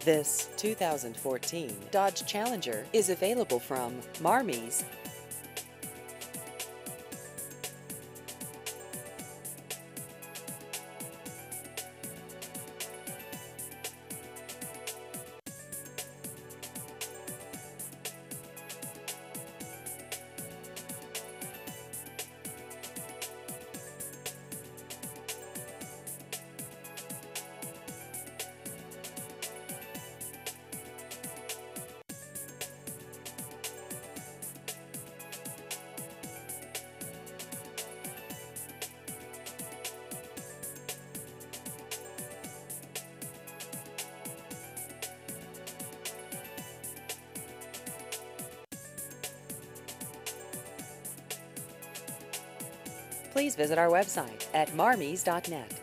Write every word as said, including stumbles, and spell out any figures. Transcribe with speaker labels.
Speaker 1: This two thousand fourteen Dodge Challenger is available from Marmies. Please visit our website at marmies dot net.